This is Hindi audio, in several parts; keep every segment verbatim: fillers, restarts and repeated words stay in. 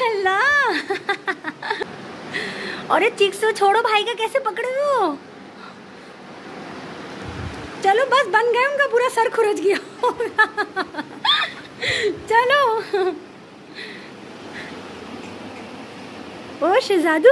अल्लाह। अरे चिक्स तो छोड़ो, भाई का कैसे पकड़े हो? चलो बस, बन गए, उनका पूरा सर खुरच गया। चलो। ओ शहजादू,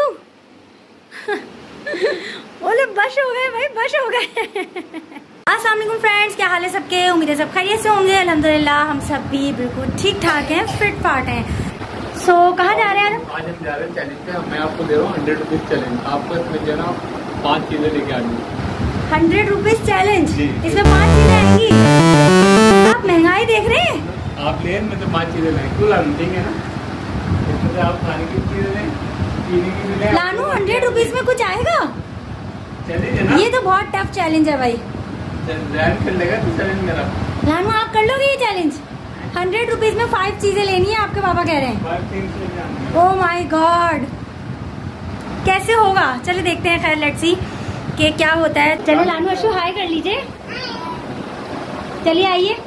बोले बश हो गए भाई, बश हो गए। अस्सलाम वालेकुम फ्रेंड्स, क्या हाल है सबके? उम्मीद है सब खैरियत से होंगे। अल्हम्दुलिल्लाह हम सब भी बिल्कुल ठीक ठाक हैं, फिट फाट हैं। सो so, कहाँ जा रहे हैं आज? आज हम जा रहे हैं चैलेंज पे। मैं आपको दे रहा हूँ हंड्रेड रुपीज चैलेंज। आपको इसमें जो है ना पाँच चीजें लेके आनी। हंड्रेड रुपीज चैलेंज, इसमें पाँच चीजें आएंगी। आप महंगाई देख रहे हैं? आप ले, मैं तो पाँच चीजें लाए, क्यों लानू देंगे ना। इसमें से आप खाने की चीजें लें, पीने की भी लें। लानू हंड्रेड रुपीज में कुछ आएगा? चैलेंज है ना, ये तो बहुत टफ चैलेंज है भाई। कर लेगा तो चैलेंज मेरा। लानू आप कर लोगे ये चैलेंज? हंड्रेड रुपीज में फाइव चीजें लेनी है, आपके पापा कह रहे हैं। ओह माय गॉड, कैसे होगा? चलिए देखते हैं। खैर लेट्स सी कि क्या होता है। चलो लानू अशु हाय कर लीजिए। चलिए आइए।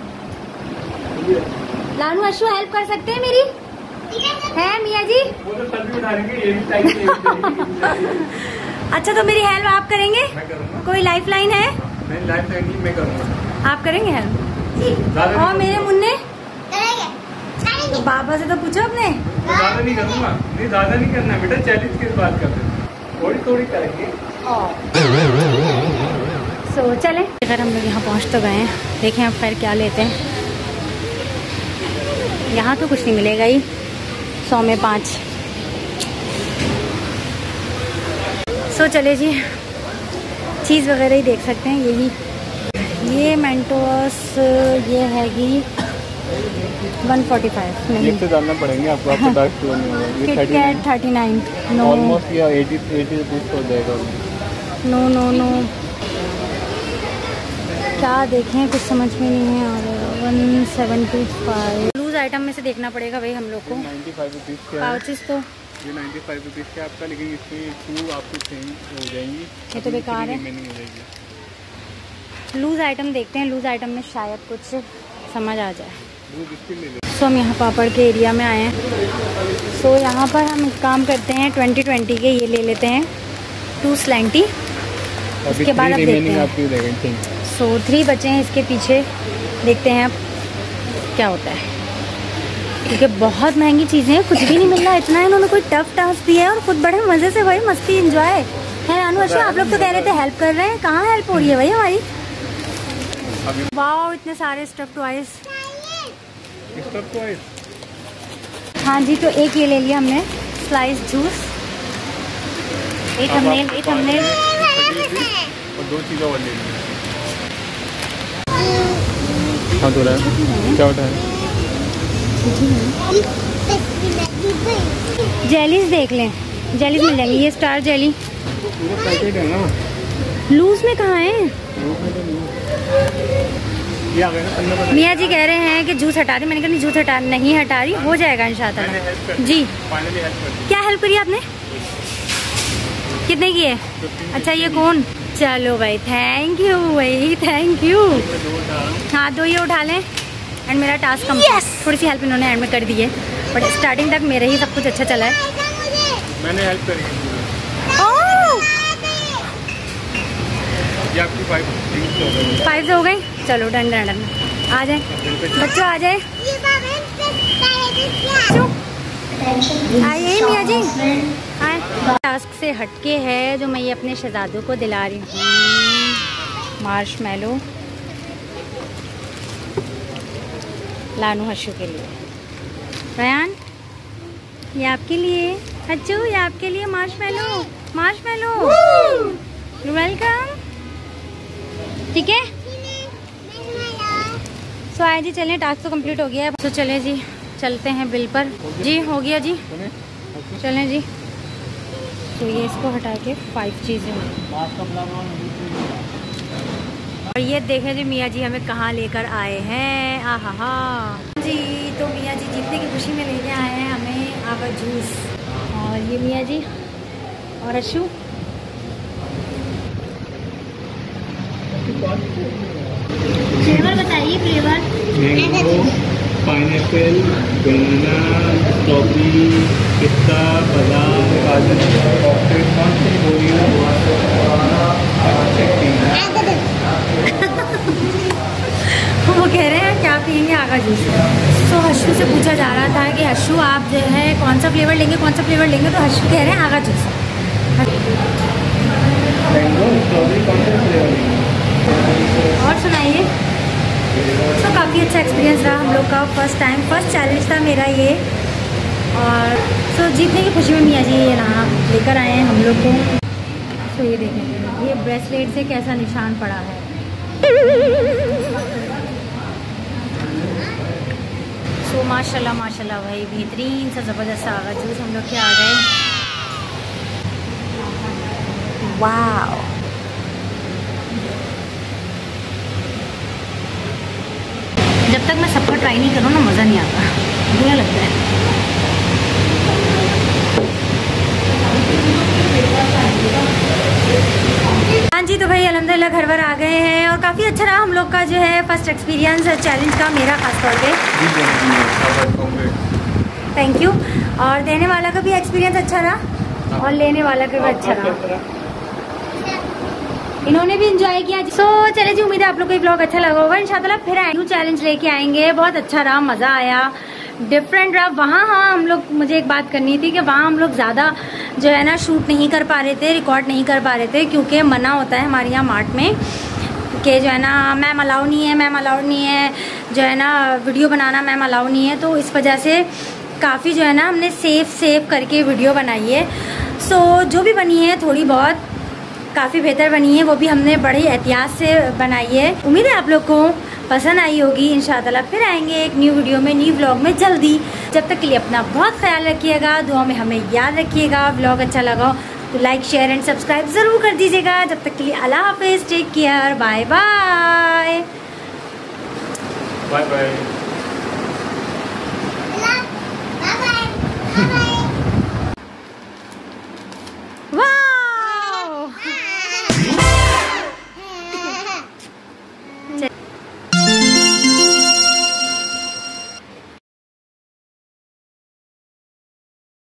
लानू अशु हेल्प कर सकते हैं मेरी? है मियाँ जी? वो तो सब भी उठा लेंगे, ये भी चाहिए, ये भी चाहिए। अच्छा तो मेरी हेल्प आप करेंगे? मैं करूँगा। कोई लाइफ लाइन है? नहीं, लाइफ लाइन नहीं, मैं करूँगा। आप करेंगे हेल्प? और मेरे मुन्ने तो बाबा से तो पूछो अपने। ज्यादा नहीं करूँगा, नहीं ज्यादा नहीं करना बेटा। चैलेंज किस बात करते हैं, थोड़ी थोड़ी करेंगे। सो so, चले। अगर हम लोग यहाँ पहुँच तो गए हैं, देखें अब खैर क्या लेते हैं। यहाँ तो कुछ नहीं मिलेगा ही, सौ में पाँच। सो so, चले जी, चीज़ वगैरह ही देख सकते हैं। यही ये मेंटोस, ये हैगी वन फोर्टी फाइव। नहीं से डालना पड़ेंगे आपको, आपको डार्क स्टोर नहीं होगा। ये KitKat thirty nine. No almost या एटी एटी रुपीज हो जाएगा। नो नो नो, क्या देखें कुछ समझ में नहीं है। और one seventy five loose item में से देखना पड़ेगा भाई हम लोग को। नाइन्टी फाइव रुपीज़ के पाउचेस तो ये नाइन्टी फाइव रुपीज़ के आपका, लेकिन इसमें टू आपको चेंज हो जाएंगी। ये तो बेकार है। नहीं हो जाएगी। लूज आइटम देखते हैं, लूज आइटम में शायद कुछ समझ आ जाए। ले सो हम यहाँ पापड़ के एरिया में आए हैं। सो यहाँ पर हम एक काम करते हैं, ट्वेंटी ट्वेंटी के ये ले लेते हैं, टू स्लैंटी। उसके बाद अब देखते हैं। सो थ्री बचे हैं इसके पीछे, देखते हैं अब क्या होता है। क्योंकि बहुत महंगी चीज़ें हैं, कुछ भी नहीं मिल रहा। इतना इन्होंने कोई टफ टास्क दिया है और खुद बड़े मज़े से भाई मस्ती एंजॉय है। अनु अच्छा, आप लोग तो कह रहे थे हेल्प कर रहे हैं, कहाँ हेल्प हो रही है भाई हमारी? वाओ, इतने सारे स्टफ टॉयज। हाँ जी, तो एक ये ले लिया हमने, स्लाइस जूस। एक हमने एक हमने और दो चीज़ें और ले ली। हाँ तो रहा क्या उठा है? जेलीज देख लें, जेलीज मिल जाएंगी। ये स्टार जेली पूरा पैकेट है ना। लूज में कहाँ है? मियाँ जी कह रहे हैं कि जूस हटा दे। मैंने कहा नहीं, जूस हटा नहीं हटा रही, हो जाएगा इंशाल्लाह। जी क्या हेल्प करी आपने? कितने की है? अच्छा ये कौन? चलो भाई, थैंक यू भाई, थैंक यू। हाँ दो ये उठा लें एंड मेरा टास्क कंप्लीट। yes! थोड़ी सी हेल्प इन्होंने एंड में कर दी है, बट स्टार्टिंग तक मेरा ही सब कुछ अच्छा चला है। मैंने हेल्प करी है। आपकी फाइव फाइव हो गई। चलो डन डन डन, आ जाए बच्चों, आ जाए। आइए मियाँ जी, आए। टास्क से हटके है जो मैं ये अपने शहजादों को दिला रही हूँ। मार्शमैलो लानू हशू के लिए। रयान ये आपके लिए, हच्चू ये आपके लिए मार्शमैलो, मार्शमैलो। वेलकम, ठीक है। सो आए जी, चलें, टास्क तो कंप्लीट हो गया है। तो चलें जी, चलते हैं बिल पर। जी हो गया जी, चलें जी। तो ये इसको हटा के फाइव चीज़ें, और ये देखें जी मियाँ जी हमें कहाँ लेकर आए हैं। आ हा हा जी, तो मियाँ जी जीतने की खुशी में लेके आए हैं हमें आवा जूस। और ये मियाँ जी और अशु फ्लेवर बताइए। फ्लेवर पाइनएप्पल, बनाना, स्ट्रॉबेरी, पिस्ता, बादाम, काजू, चॉकलेट, कौन सी बोली है? वो कह रहे हैं क्या पियेंगे, आगा जूस। तो हर्षू से पूछा जा रहा था कि हर्षू आप जो है कौन सा फ्लेवर लेंगे, कौन सा फ्लेवर लेंगे, तो हर्षू कह रहे हैं आगा जूस। और सुनाइए। तो काफ़ी अच्छा एक्सपीरियंस रहा हम लोग का, फर्स्ट टाइम फर्स्ट चैलेंज था मेरा ये। और तो जीतने की खुशी में मियाँ जी ये ना लेकर आए हैं हम लोग को। तो ये देखें, ये ब्रेसलेट से कैसा निशान पड़ा है। तो माशाल्लाह माशाल्लाह भाई, बेहतरीन सा ज़बरदस्त सा आगा जूस हम लोग के आ गए। वाह, जब तक मैं सबका ट्राई नहीं करूँ ना मज़ा नहीं आता, बुरा लगता है। हाँ जी, तो भाई अल्हम्दुलिल्लाह घर पर आ गए हैं और काफ़ी अच्छा रहा हम लोग का जो है फर्स्ट एक्सपीरियंस चैलेंज का, मेरा खास तौर पे। Thank you. और देने वाला का भी एक्सपीरियंस अच्छा रहा और लेने वाला का भी अच्छा रहा, इन्होंने भी एंजॉय किया। सो so, चले जी, उम्मीद है आप लोग को ये ब्लॉग अच्छा लगा होगा। इंशाल्लाह फिर न्यू चैलेंज लेके आएंगे। बहुत अच्छा रहा, मज़ा आया, डिफरेंट रहा। वहाँ हाँ हम लोग, मुझे एक बात करनी थी कि वहाँ हम लोग ज़्यादा जो है ना शूट नहीं कर पा रहे थे, रिकॉर्ड नहीं कर पा रहे थे, क्योंकि मना होता है हमारे यहाँ मार्ट में कि जो है ना मैम अलाउ नहीं है, मैम अलाउ नहीं है, जो है ना वीडियो बनाना मैम अलाउ नहीं है। तो इस वजह से काफ़ी जो है ना हमने सेफ सेव करके वीडियो बनाई है। सो so, जो भी बनी है थोड़ी बहुत काफ़ी बेहतर बनी है, वो भी हमने बड़ी एहतियात से बनाई है। उम्मीद है आप लोग को पसंद आई होगी। इंशाल्लाह फिर आएंगे एक न्यू वीडियो में, न्यू व्लॉग में जल्दी। जब तक के लिए अपना बहुत ख्याल रखिएगा, दुआ में हमें याद रखिएगा। व्लॉग अच्छा लगा तो लाइक शेयर एंड सब्सक्राइब ज़रूर कर दीजिएगा। जब तक के लिए अल्लाह हाफिज़, take care, bye bye bye bye.